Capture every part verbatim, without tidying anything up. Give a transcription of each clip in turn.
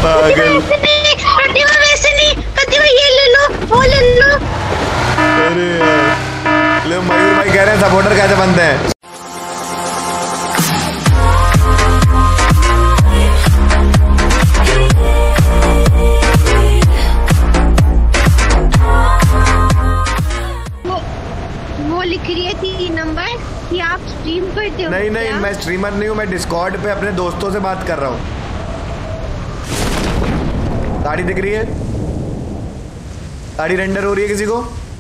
पागल। प्रतिभा वैसे नहीं, प्रतिभा ये ले लो, वो ले लो। अरे यार, ले मयूर भाई कह रहे हैं सपोर्टर कैसे बनते हैं। वो लिख रही है तीन नंबर कि आप स्ट्रीम करते हो। नहीं नहीं, मैं स्ट्रीमर नहीं हूँ, मैं डिस्कॉर्ड पे अपने दोस्तों से बात कर रहा हूँ। गाड़ी दिख रही है, गाड़ी रेंडर हो रही है किसी को,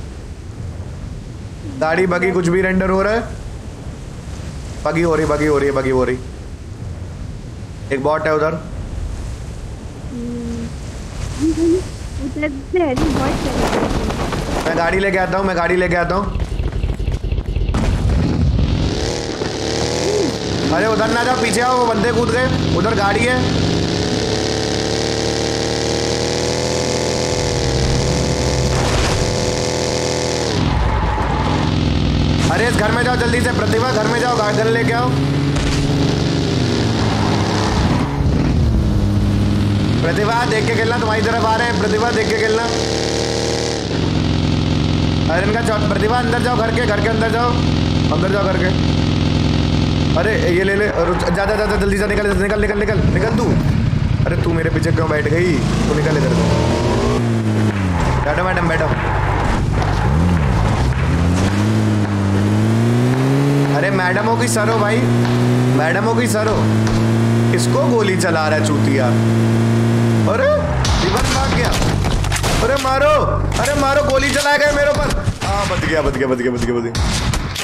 गाड़ी बगी कुछ भी रेंडर हो रहा है, बगी हो रही बगी हो रही है बगी हो रही। एक बॉट है उधर, मैं गाड़ी लेके आता हूँ, मैं गाड़ी लेके आता हूँ। अरे उधर ना जाओ, पीछे आओ, वो बंदे कूद गए, उधर गाड़ी है। अरे इस घर में जाओ जल्दी से, प्रतिभा घर में जाओ, गार्डन लेके आओ। प्रतिभा देख के खेलना, तुम्हारी तरफ आ रहे हैं, प्रतिभा देख के खेलना। अरे इनका प्रतिभा अंदर जाओ, घर के घर के अंदर जाओ, अंदर जाओ घर के। अरे ये ले ले, जा जा जा जल्दी से निकल निकल निकल निकल निकल तू। अरे तू मेरे पीछे क्यों बैठ गई, तू निकल इधर। बैठो मैडम बैठो। अरे मैडमों की सर हो भाई, मैडमों की सर हो। किसको गोली चला रहा है चूतिया। अरे रिवर्स भाग गया, अरे मारो, अरे मारो, गोली चलाया गया मेरे ऊपर। हाँ बच गया बच गया बच गया बच गया बच गया।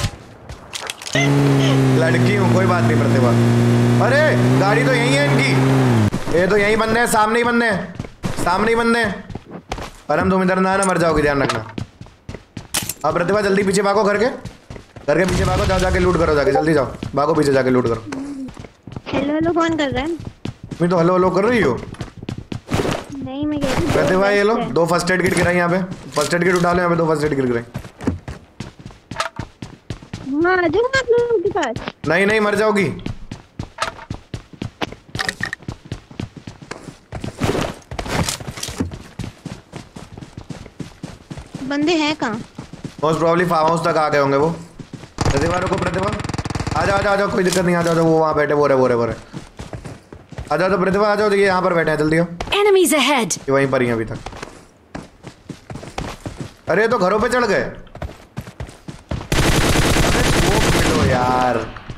लड़की हूँ कोई बात नहीं प्रतिभा। अरे गाड़ी तो यही है इनकी, ये तो यही बंदे हैं, सामने ही बंदे हैं, सामने ही बंदे हैं। पर हम तुम इधर ना ना मर जाओगे, ध्यान रखना। अब प्रतिभा जल्दी पीछे भागो, घर के घर के पीछे भागो, जाओ जाके लूट करो, जाके जल्दी जाओ, भागो पीछे जाके लूट करो। हेलो हेलो कौन कर रहा है? मैं तो हेलो हेलो कर रही हो। नहीं मैं कह रही हूं प्रतिभा ये लो, दो फर्स्ट एड किट गिराई यहाँ पे, फर्स्ट एड किट उठा लो, यहाँ पे दो फर्स्ट एड किट गिराई। हाँ आ जाओ आप लोगों के पास। नहीं नहीं मर जाओगी। बंदे हैं कहाँ? मोस्ट प्रॉब्ली फार्म हाउस तक आ गए होंगे वो। प्रतिभा रुको, प्रतिभा आ जाओ आ जाओ, कोई दिक्कत नहीं, आ जाओ, वो वहाँ बैठे, वो रहे वो रहे वो रहे। आ जाओ तो प्रतिभा आ जाओ, देखिए यहाँ पर बैठे हैं, जल्दी आओ। Enemies ahead. वहीं पर ही हैं अभी तक। अरे तो घरों पे चढ़ गए। अरे यार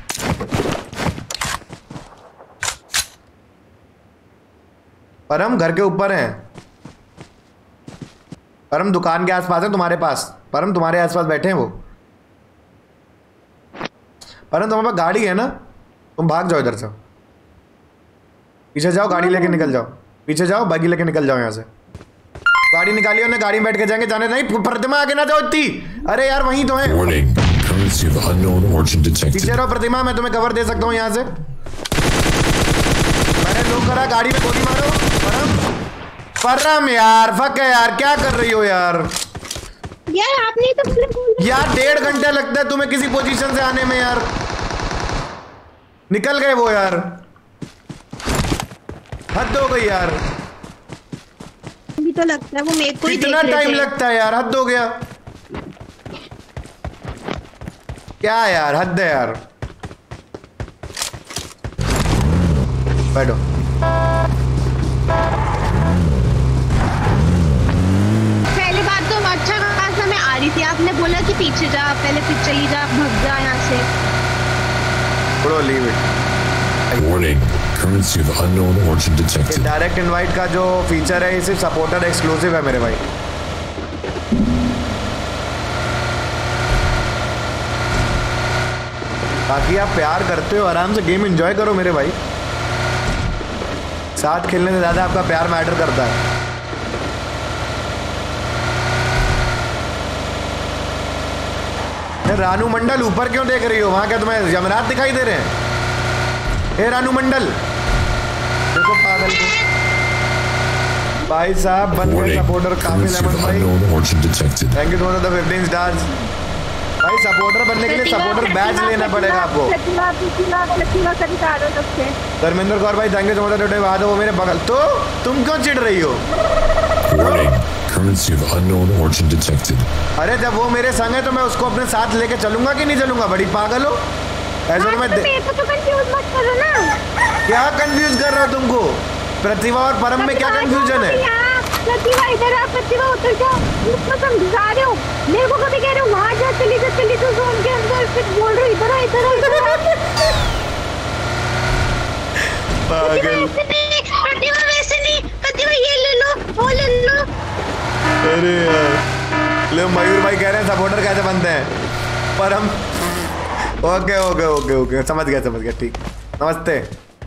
पर हम घर के ऊपर हैं, पर हम दुकान के आसपास हैं तुम्हारे पास, पर हम तुम्हारे आसपास बैठे हैं वो। पर हम तुम्हारे पास गाड़ी है ना, तुम भाग जाओ इधर से, पीछे जाओ, गाड़ी लेके निकल जाओ, पीछे जाओ, बागी लेके निकल जाओ यहाँ से। गाड़ी निकाली, उन्हें गाड़ी में बैठ के जाएंगे, जाने नहीं, प्रतिमा आगे ना जाओ इतनी। अरे यार वहीं तो है। पीछे रहो प्रतिमा, मैं तुम्हें कवर दे सकता हूँ यहाँ से। मैंने लोग करा, गाड़ी में गोली मारो। परम परम यार फक है यार, क्या कर रही हो यार। यार आपने तो यार डेढ़ घंटा लगता है तुम्हें किसी पोजीशन से आने में यार। निकल गए वो यार, हद हो गई यार। भी तो लगता है वो मेरे को ही कितना टाइम लगता है यार, हद हो गया। क्या यार, हद है यार। बैठो। पहली बात तो अच्छा खासा मैं आ रही थी, आपने बोला कि पीछे जा, पहले पीछे चली जा, भाग जा यहाँ से। Bro, leave it. Warning, currency of unknown origin detected. Direct invite का जो फीचर है ये सिर्फ सपोर्टर एक्सक्लूसिव है मेरे भाई। बाकी आप प्यार करते हो, आराम से गेम एंजॉय करो मेरे भाई। साथ खेलने से ज्यादा आपका प्यार मैटर करता है। रानू मंडल ऊपर क्यों देख रही हो, वहां क्या तुम्हें यमराज दिखाई दे रहे हैं? ए रानू मंडल देखो पागल को। भाई साहब बन गए सपोर्टर काफी लेमन भाई, thank you for the fifteen stars. भाई सपोर्टर बनने के लिए सपोर्टर बैच लेना पड़ेगा आपको। धर्मेंद्र कौर भाई thank you so much today. बाद वो मेरे बगल तो तुम क्यों चिढ़ रही हो? Currency of unknown origin detected. अरे जब वो मेरे संग है तो मैं उसको अपने साथ लेके चलूंगा कि नहीं चलूंगा? बड़ी पागल हो ऐसे तो मैं दे... तो कंफ्यूज मत करो ना। क्या कंफ्यूज कर रहा हो तुमको? प्रतिभा और परम में क्या कंफ्यूजन है? प्रतिभा इधर आ, प्रतिभा उधर जा। मैं समझा रही हूँ, मेरे को कभी कह रहे हो वहाँ जा, चली जा चली जा जोन के अंदर, फिर बोल रहे इधर आ इधर आ इधर आ। पागल। प्रतिभा वैसे नहीं, प्रतिभा ये ले लो वो ले लो। अरे यार ले मयूर भाई कह रहे हैं सपोर्टर कैसे बनते हैं? परम ओके ओके ओके ओके समझ गया समझ गया ठीक। नमस्ते।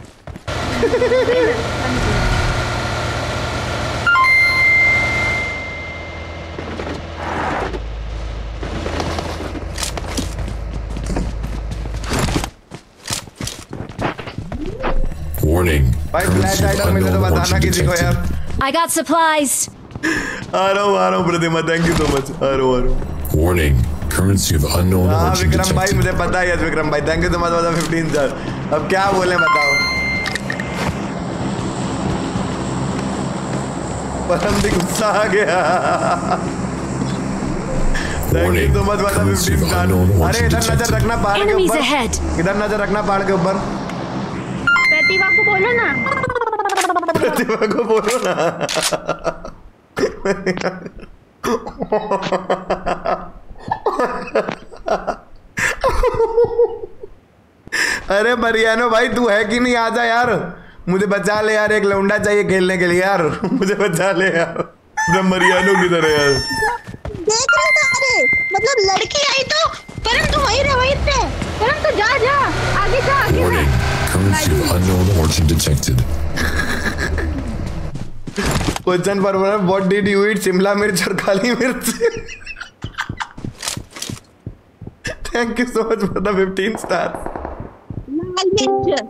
Warning. भाई फ्लैश आइटम मिले तो बताना किसी को यार। I got supplies. आ रहा हूँ आ रहा हूँ Pratima thank you so much. आ रहा हूँ आ रहा हूँ। Warning. Currency of unknown हाँ origin विक्रम भाई detected. मुझे पता है विक्रम भाई thank you so much for the fifteen sir. अब क्या बोले बताओ? परम भी गुस्सा आ गया। Thank you so much for the fifteen sir. अरे इधर नजर रखना पहाड़ के Enemies ऊपर। ahead. इधर नजर रखना पहाड़ के ऊपर। प्रतिभा को बोलो ना। प्रतिभा को बोलो ना। अरे मरियानो भाई तू है कि नहीं? आजा यार मुझे बचा ले यार, एक लौंडा चाहिए खेलने के लिए यार। मुझे बचा ले यार। मरियानो किधर है यार? देख रहे तारे, मतलब लड़की आई तो परम तू वहीं रह वहीं रह। परम तू जा जा आगे जा आगे Warning. जा। Currency of unknown origin detected. Question पर व्हाट डिड यू ईट? शिमला मिर्च और काली मिर्च। Thank you so much for the fifteen star. लाल मिर्च।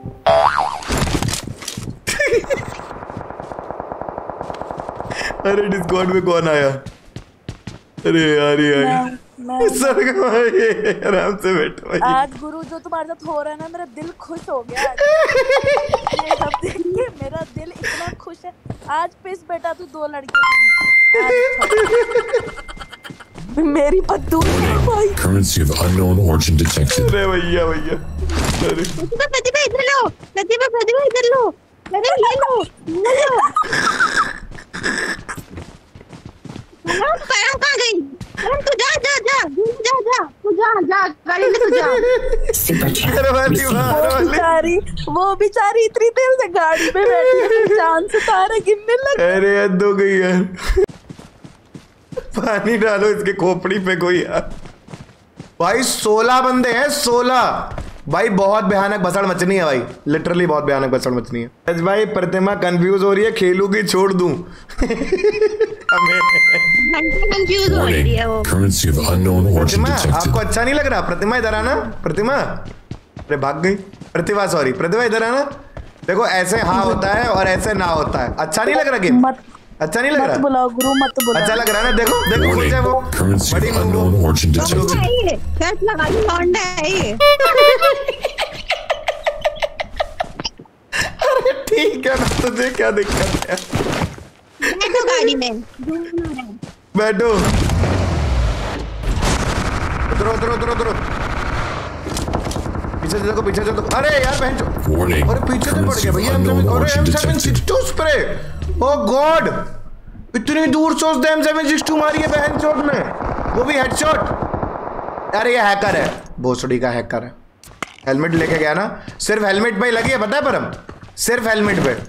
अरे डिस्कॉर्ड में कौन आया? अरे यार यार सर आराम से बैठो भाई। आज गुरु जो तुम्हारे साथ हो रहा है ना, मेरा दिल खुश हो गया आज। ये सब देख के मेरा दिल इतना खुश है। आज पिस बेटा तू दो लड़कियों के बीच। मेरी पद्दू भाई। Currency of unknown origin detected. अरे भैया भैया अरे प्रतिभा प्रतिभा इधर लो, प्रतिभा प्रतिभा इधर लो, अरे ले लो ले लो। परम परम कहाँ गई? परम तू जा जा जा जा जा तू जा जा गाड़ी में तू जा। अरे वाली वो बेचारी वो बेचारी इतनी देर से गाड़ी में बैठी है, जान से तारे गिनने लगी। अरे हद हो गई यार। पानी डालो इसके खोपड़ी पे कोई यार। भाई सोलह बंदे हैं सोलह। भाई बहुत भयानक भसड़ मचनी है भाई, लिटरली बहुत भयानक भसड़ मचनी है। भाई प्रतिमा कंफ्यूज हो रही है, खेलूंगी छोड़ दूं। कंफ्यूज हो रही है वो। Currency of unknown origin Pratima detected. आपको अच्छा नहीं लग रहा? प्रतिमा इधर आना। प्रतिमा अरे भाग गई। प्रतिभा सॉरी प्रतिभा इधर आना। देखो ऐसे हाँ होता है और ऐसे ना होता है। अच्छा नहीं लग रहा गेम? मत अच्छा नहीं लग मत रहा? बुलाओ गुरु मत बुलाओ। अच्छा लग रहा है ना? देखो देखो खुश है वो। Currency बड़ी of unknown origin detected. Shirt लगा ली लौंडा है ये। अरे ठीक है ना, तुझे क्या दिक्कत है? बैठो गाड़ी में बैठो। उतरो उतरो उतरो उतरो। पीछे से देखो पीछे से देखो। अरे यार बहन चो। Warning. अरे पीछे से पड़ Currency गया of भैया। unknown अरे origin M seven detected. Six two spray. Oh God इतनी दूर सोच दे एम सेवन सिक्स टू मारी है बहन चोट ने, वो भी हेडशॉट। अरे ये हैकर है, भोसड़ी का हैकर है। हेलमेट लेके गया ना, सिर्फ हेलमेट पे ही लगी है पता है परम, सिर्फ हेलमेट पे।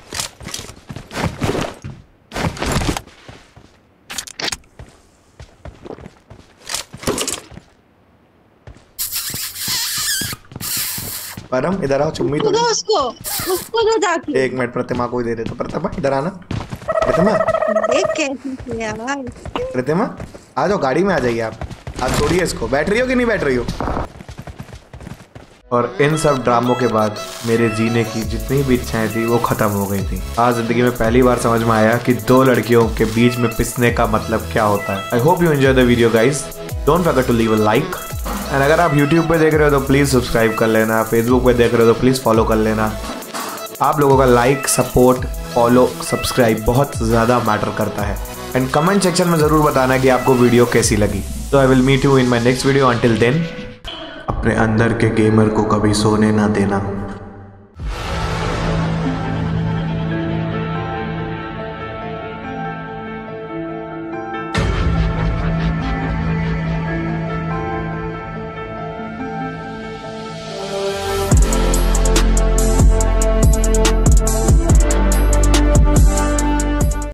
परम इधर आओ, चुम्मी तो दो उसको उसको दो जाके। एक मिनट प्रतिमा को ही दे दे। तो प्रतिमा इधर आना। प्रतिमा देख कैसे किया भाई। प्रतिमा आ जाओ, गाड़ी में आ जाइए आप। आप छोड़िए इसको। बैठ रही हो कि नहीं बैठ रही हो? और इन सब ड्रामों के बाद मेरे जीने की जितनी भी इच्छाएं थी वो खत्म हो गई थी। आज जिंदगी में पहली बार समझ में आया कि दो लड़कियों के बीच में पिसने का मतलब क्या होता है। I hope you enjoy the video guys. Don't forget to leave a like. And अगर आप यूट्यूब पे देख रहे हो तो प्लीज़ सब्सक्राइब कर लेना, फेसबुक पे देख रहे हो तो प्लीज़ फॉलो कर लेना। आप लोगों का लाइक, सपोर्ट, फॉलो, सब्सक्राइब बहुत ज़्यादा मैटर करता है। एंड कमेंट सेक्शन में ज़रूर बताना कि आपको वीडियो कैसी लगी। तो I will meet you in my next video. Until then, अपने अंदर के गेमर को कभी सोने ना देना।